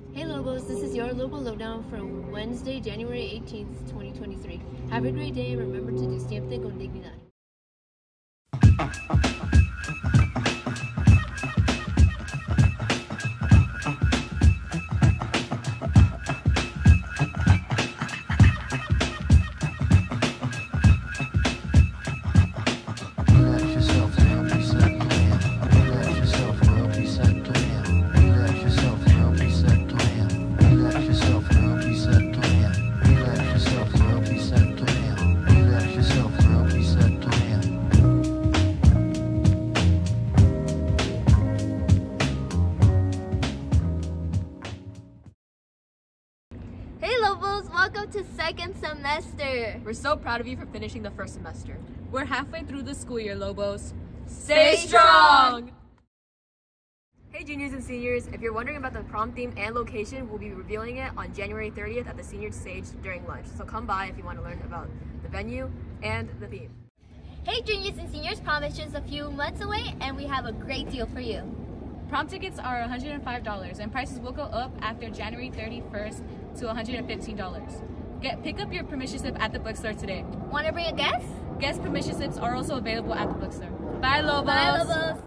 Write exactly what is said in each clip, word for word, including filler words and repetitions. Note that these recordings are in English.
Hey Lobos, this is your Lobo Lowdown for Wednesday, January eighteenth, twenty twenty-three. Have a great day and remember to do siempre con dignidad. Hey Lobos, welcome to second semester. We're so proud of you for finishing the first semester. We're halfway through the school year, Lobos. Stay strong! Hey juniors and seniors, if you're wondering about the prom theme and location, we'll be revealing it on January thirtieth at the senior stage during lunch. So come by if you want to learn about the venue and the theme. Hey juniors and seniors, prom is just a few months away and we have a great deal for you. Prom tickets are one hundred five dollars and prices will go up after January thirty-first to one hundred fifteen dollars. Get pick up your permission slip at the bookstore today. Want to bring a guest? Guest permission slips are also available at the bookstore. Bye Lobos! Bye Lobos!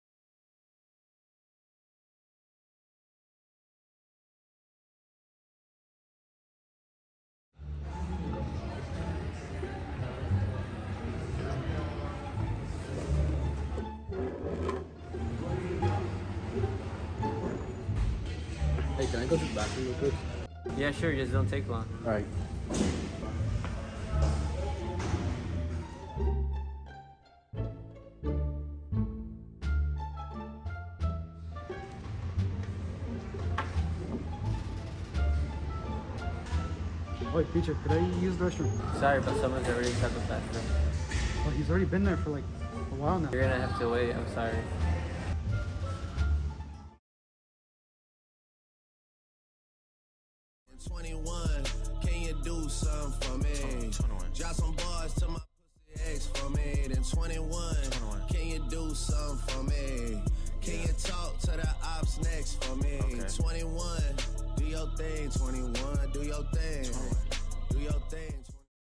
Hey, can I go to the bathroom real quick? Yeah, sure, just don't take long. Alright. Wait, Peter, could I use the restroom? Sorry, but someone's already inside the bathroom. Well, he's already been there for like a while now. You're gonna have to wait, I'm sorry. twenty-one, can you do something for me? Drop some bars to my pussy ex for me. Then twenty-one, can you do something for me? Can you talk to the ops next for me? twenty-one, do your thing. twenty-one, do your thing. Do your thing.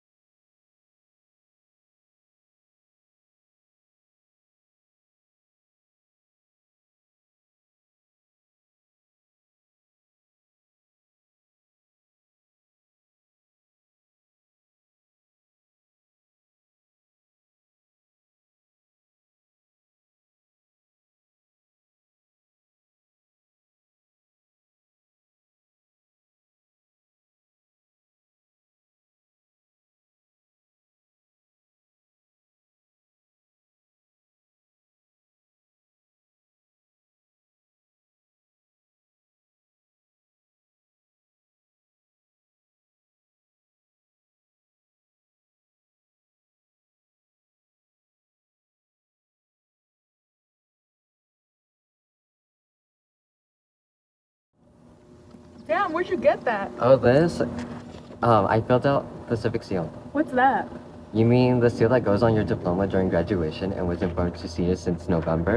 Damn, where'd you get that? Oh, this? Um, I filled out the civic seal. What's that? You mean the seal that goes on your diploma during graduation and was important to seniors since November?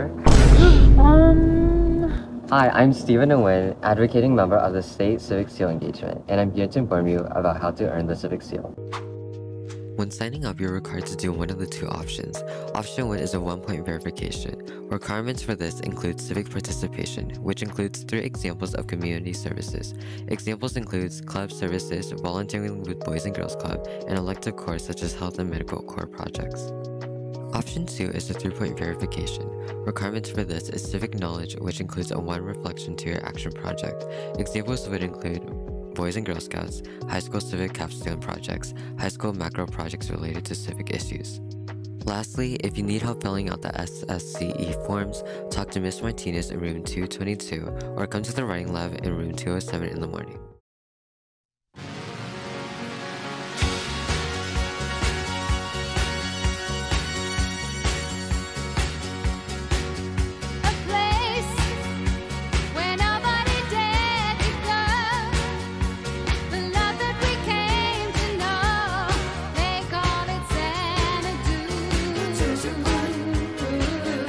um... Hi, I'm Stephen Nguyen, advocating member of the State Civic Seal Engagement, and I'm here to inform you about how to earn the civic seal. When signing up, you're required to do one of the two options. Option one is a one-point verification. Requirements for this include civic participation, which includes three examples of community services. Examples includes club services, volunteering with Boys and Girls Club, and elective corps such as health and medical corps projects. Option two is a three-point verification. Requirements for this is civic knowledge, which includes a one reflection to your action project. Examples would include Boys and Girl Scouts, high school civic capstone projects, high school macro projects related to civic issues. Lastly, if you need help filling out the S S C E forms, talk to Miz Martinez in room two twenty-two or come to the writing lab in room two oh seven in the morning.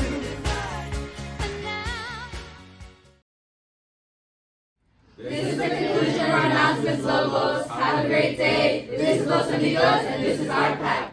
This is Lobos. Have a great day. This is Los Amigos, and this is our pack.